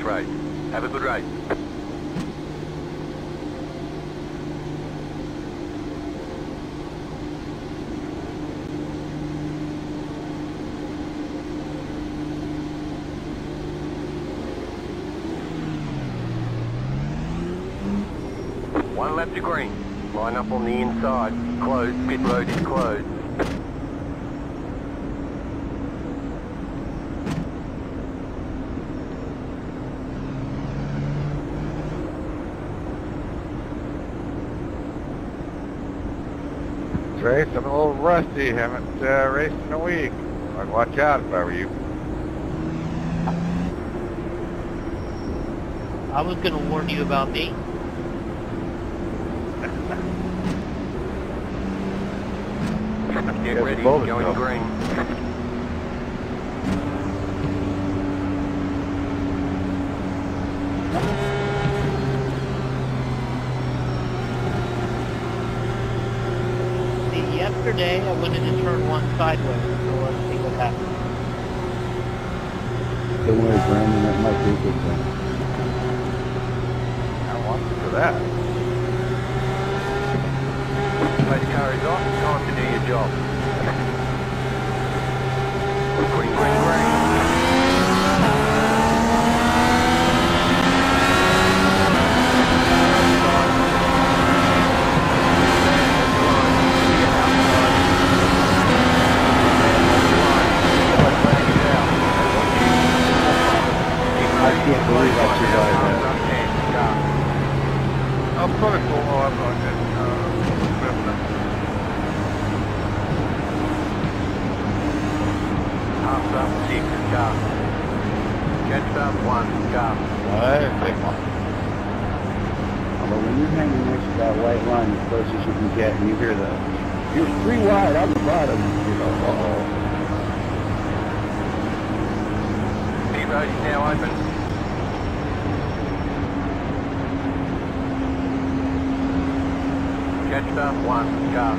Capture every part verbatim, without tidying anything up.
race. Have a good race. One lap to green. Line up on the inside. Closed. Pit road is closed. Trace, I'm a little rusty. Haven't uh, raced in a week. I'd watch out if I were you. I was going to warn you about me. Get ready, going green. See, yesterday I went in and turned one sideways, so let's see what happens. Don't worry, Brandon, that might be a good thing. I want you for that. Race car is off. Time to do your job. Green, green, green. I can't believe I survived that. I'll put it cool. Oh, I'm going to. Half up, six, car. Catch up, one, car. Right, big one. But when you're hanging next to that white line as close as you can get, and you hear the, you're three wide on the bottom, you go, uh-oh. Pit road is now open. Catch up, one, car.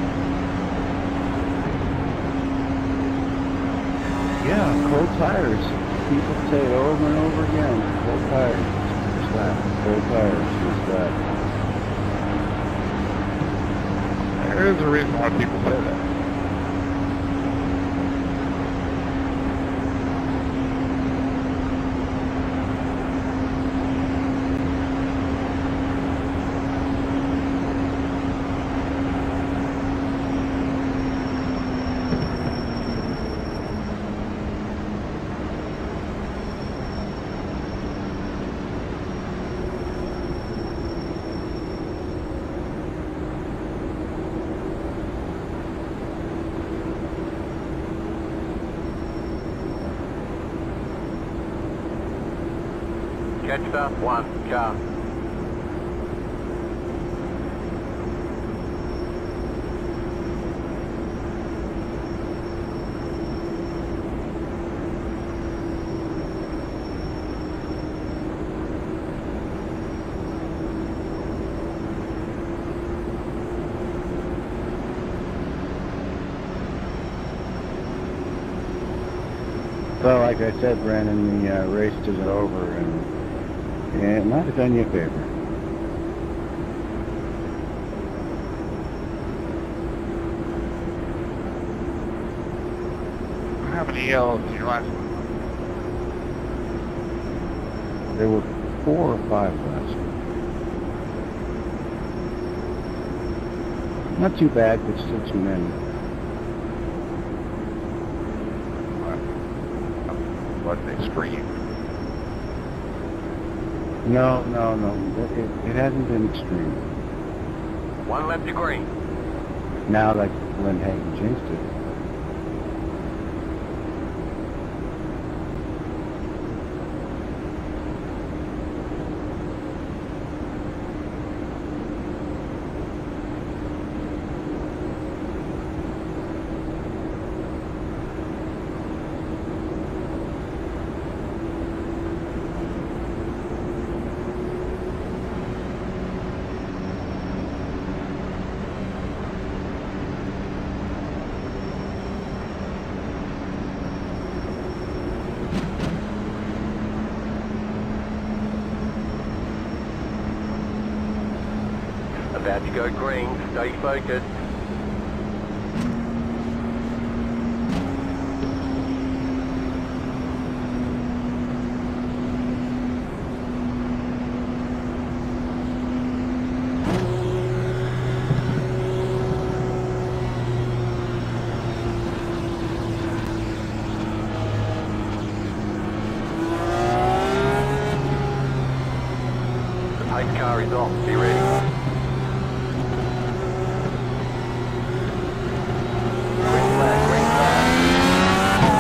Yeah, cold tires. People say it over and over again. Cold tires. Just that. Cold tires. Just that. There is a reason why people say that. Catch up, one, car. Well, like I said, Brandon, the uh, race isn't over, and yeah, it might have done you a favor. How many yellows in your last one? There were four or five last week. Not too bad, but still too many. Wasn't extreme. No, no, no. It, it, it hasn't been extreme. One lap to green. Now that Glenn Hagen jinxed it. About to go green. Stay focused. The pace car is off. Be ready. Green flag, green flag.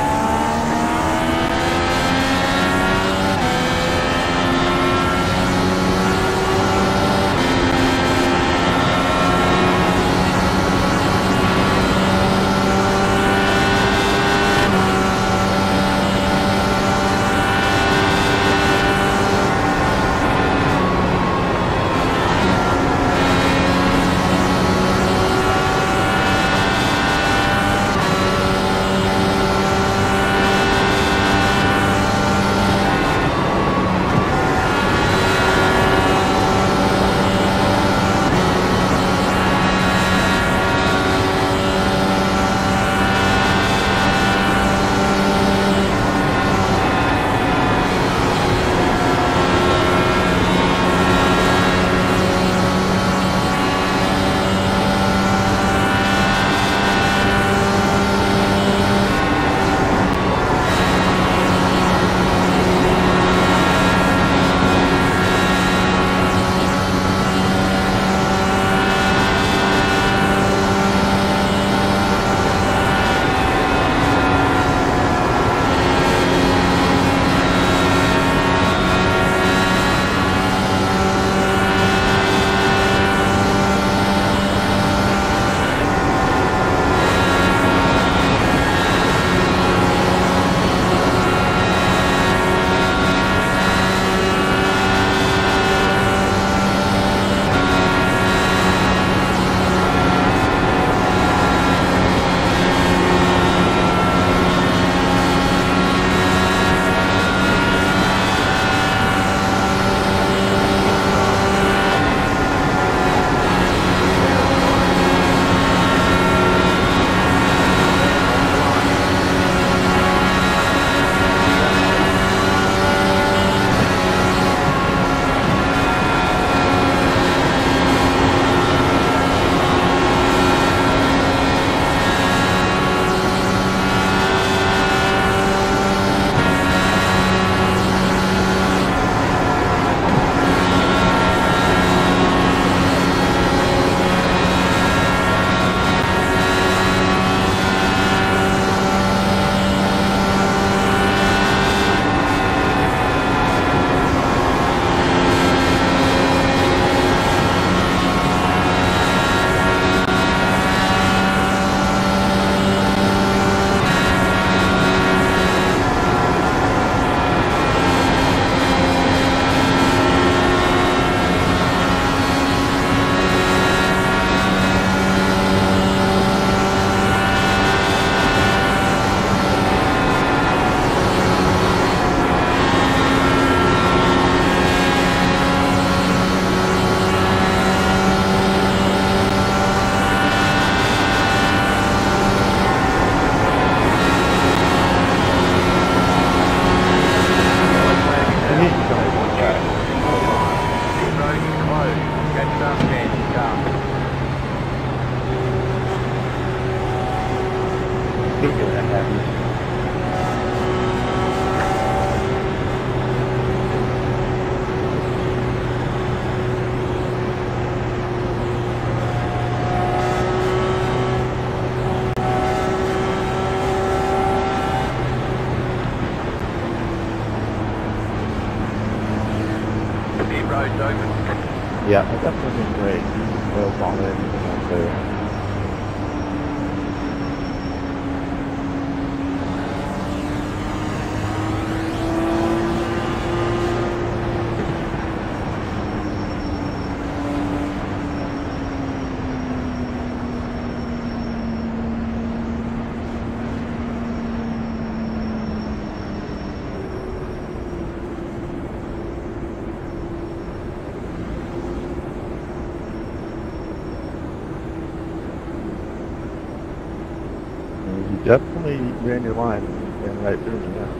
road's open. Yeah, that's definitely great. Well, all in, all clear. definitely ran your line. Ran right through me, yeah.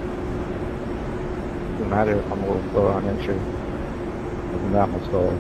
Doesn't matter if I'm a little slower on entry. Doesn't that much slower.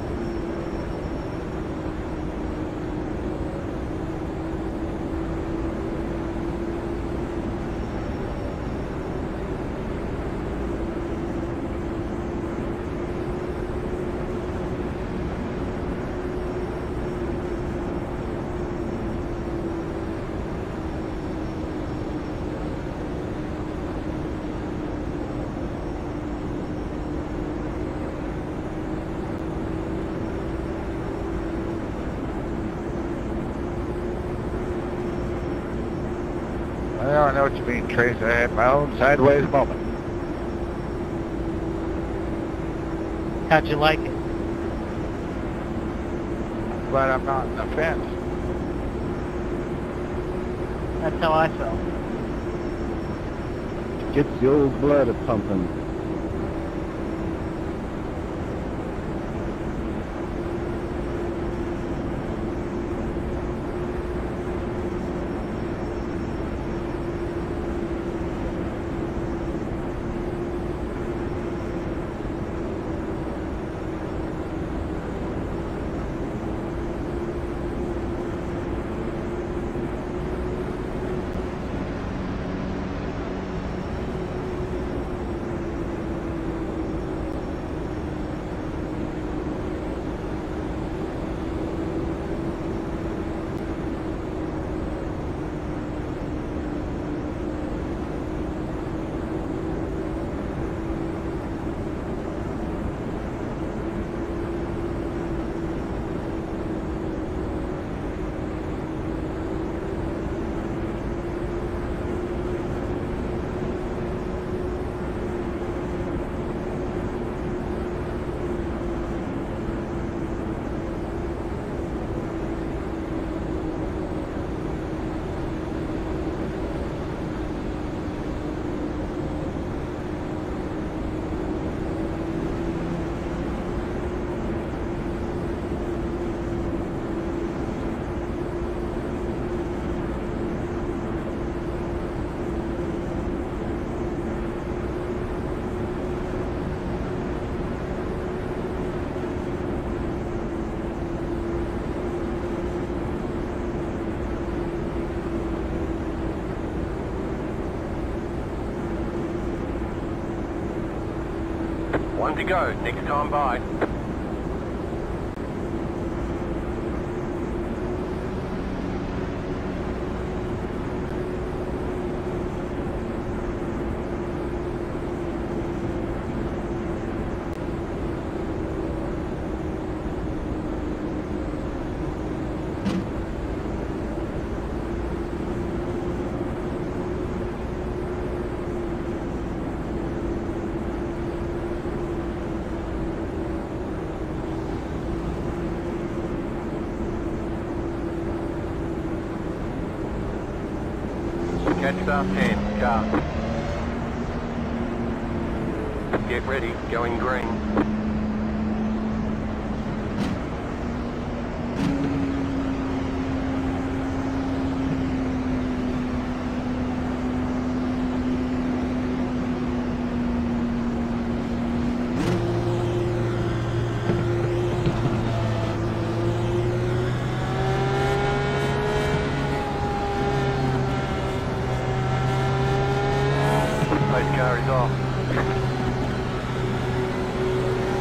Well, I know what you mean, Trace. I had my own sideways moment. How'd you like it? Glad I'm not in the fence. That's how I felt. Gets the old blood a pumping. One to go, next time by. Catch fast hand, car. Get ready, going green. Car is off.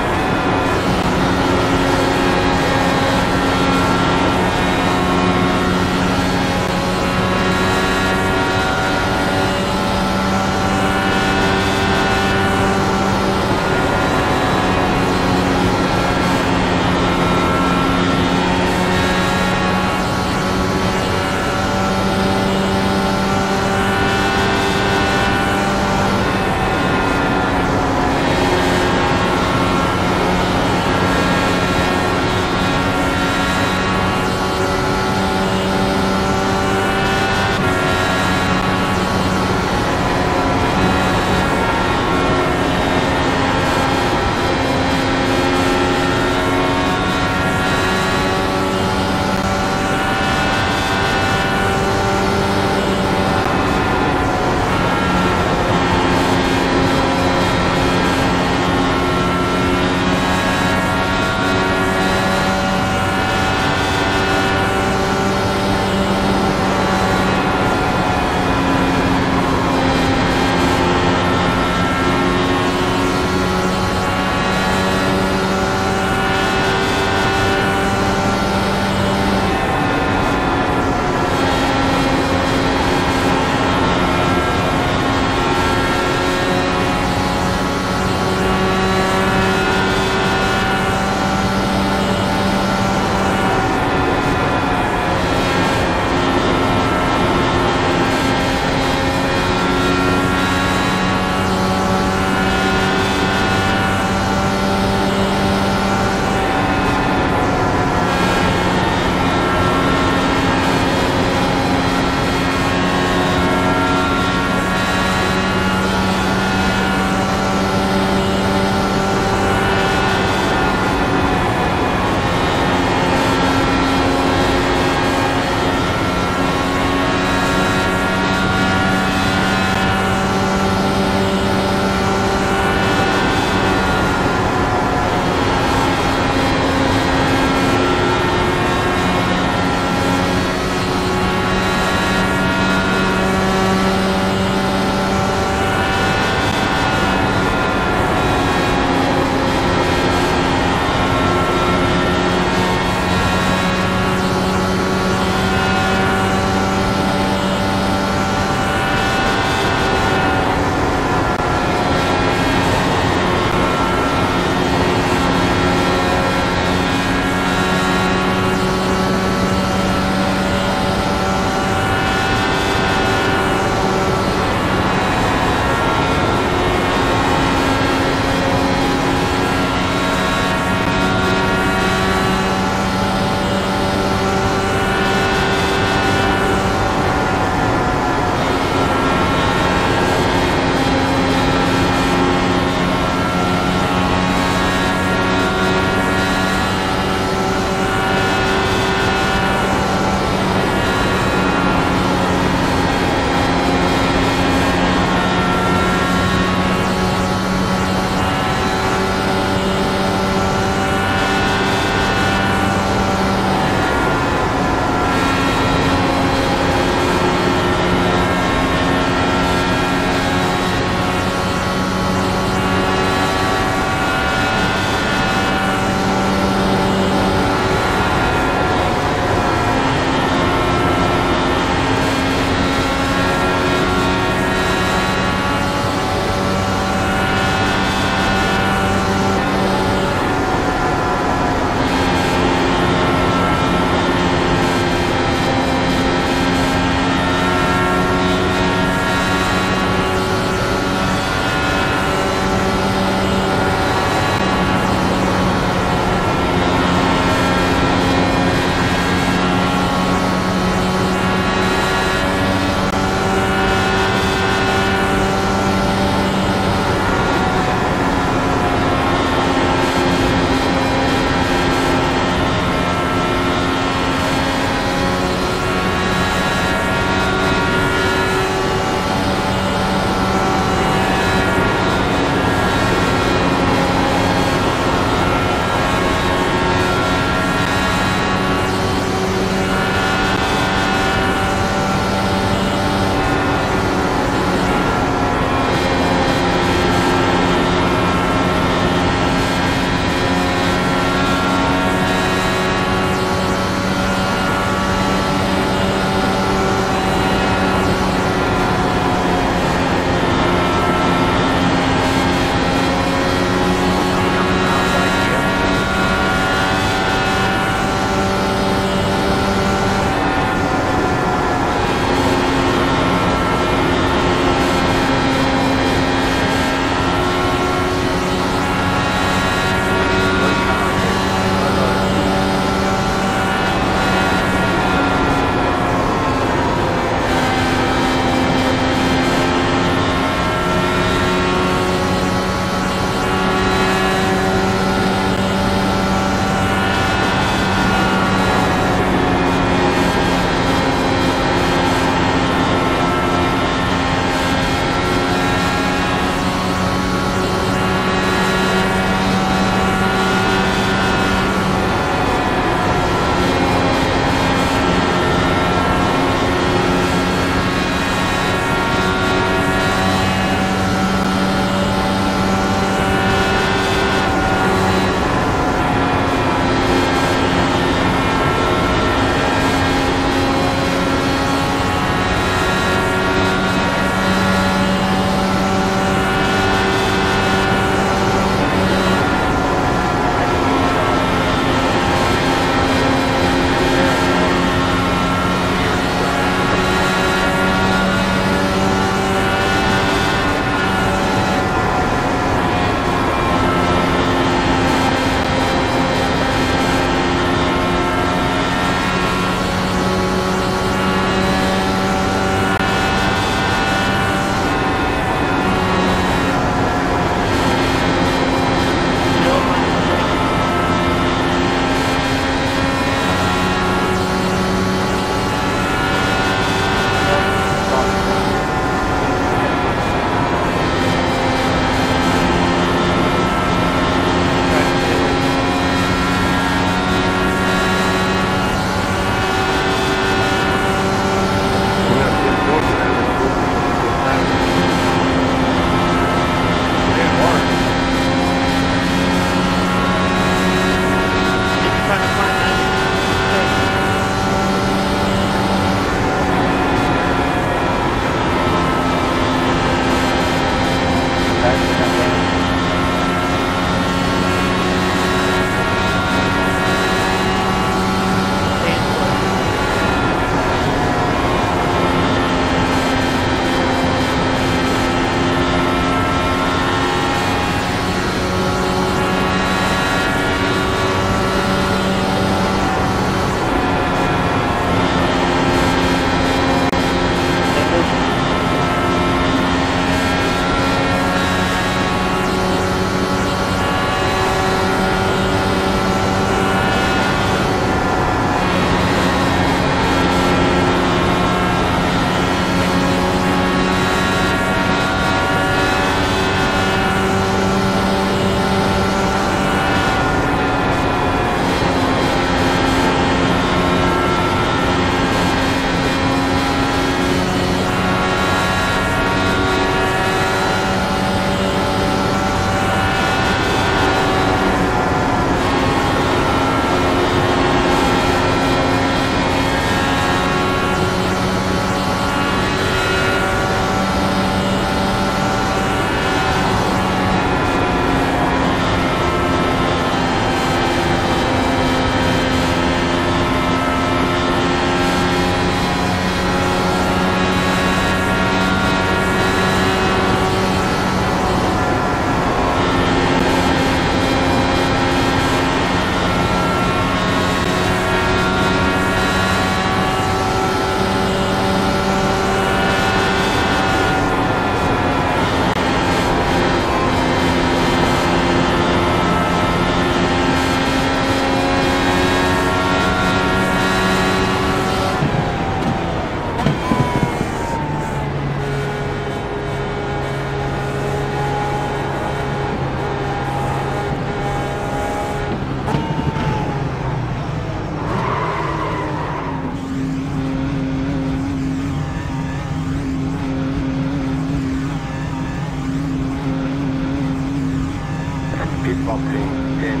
Locked in. ten.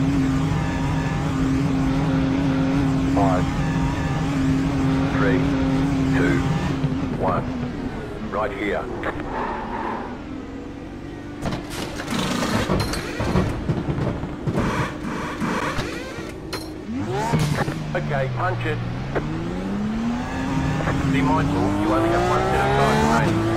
five. three. two. one. Right here. Okay, punch it. Be mindful, you only have one set of tires remaining.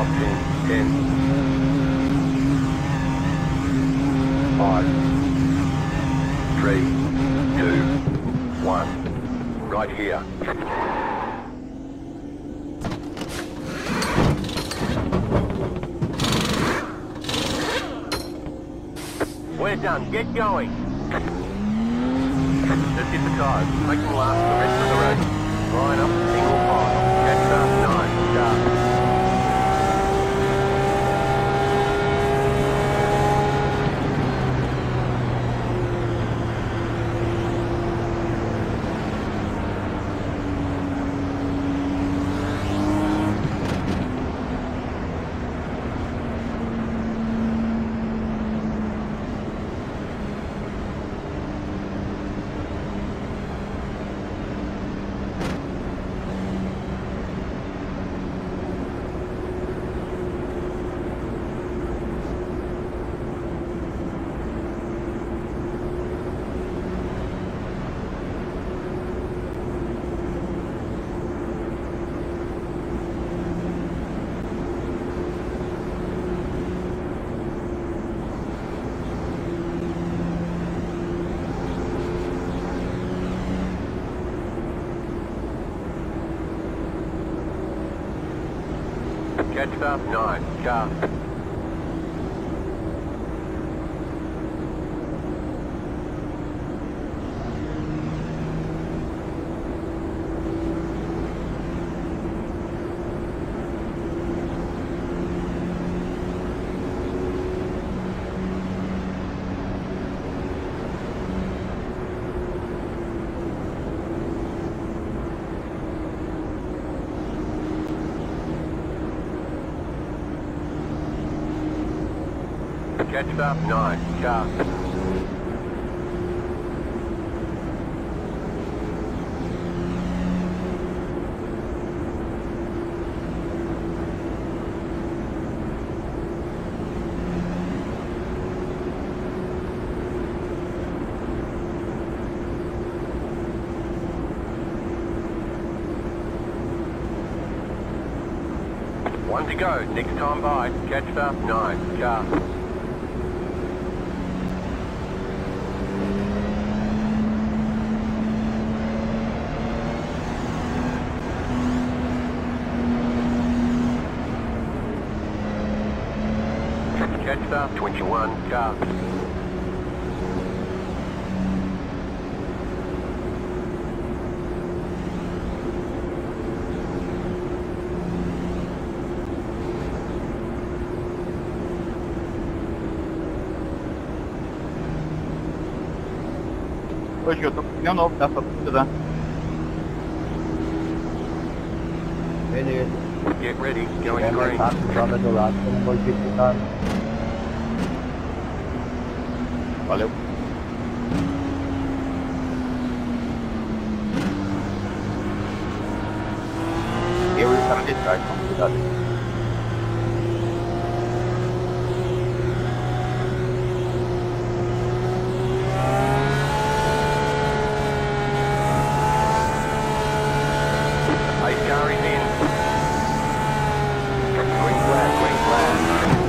Top ten. ten. five. three. two. one. Right here. We're done. Get going. Just hit the tires. Make them last the rest of the race. Line up, single file. Catch up, nine. Start. Catch up, nine. Car. Catch up, nine. Car. One to go. Next time by. Catch up, nine. Car. Catch up, twenty-one, car. Hoje eu tô com pneu novo, dá pra precisar. Beleza. Get ready, going É mais green. rápido, joga do lado, eu não vou dificultar. Valeu. Eu e o cara de trás, toma cuidado aí. Ice car is in. Green flag, green flag.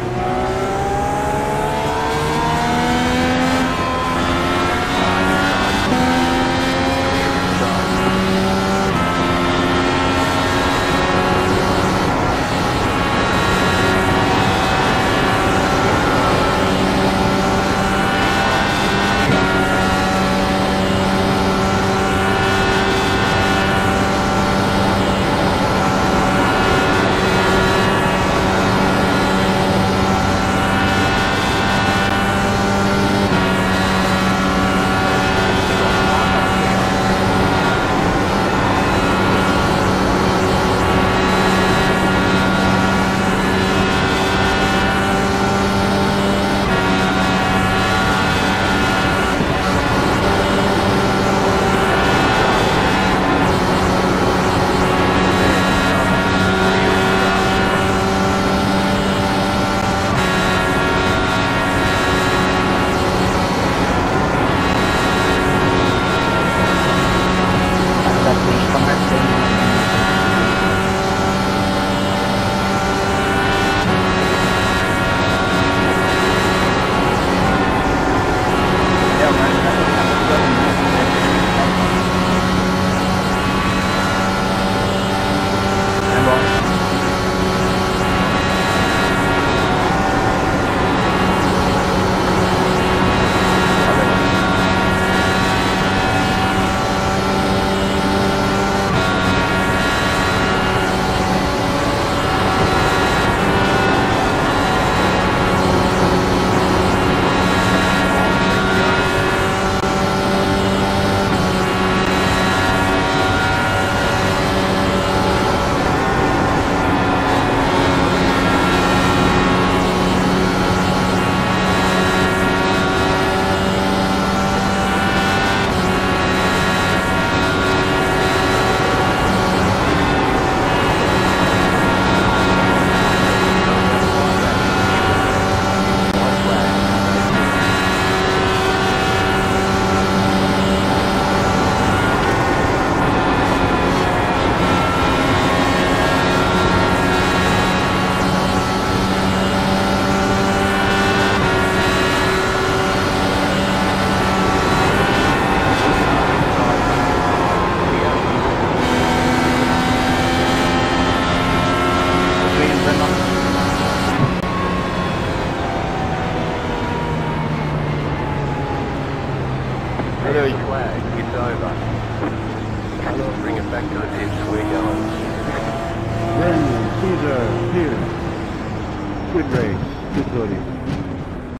Enemy flag, it's over. Bring it back to the pits, we're going. Brendan, Caesar, Pierce. Good race. Good footing.